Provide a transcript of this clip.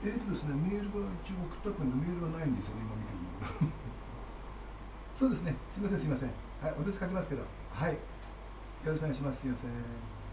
ですね、メールが一応送った後にメールがないんですよね、今見てるの。そうですね、すみません、すみません。はい、お手数かけますけど、はい、よろしくお願いします。すみません。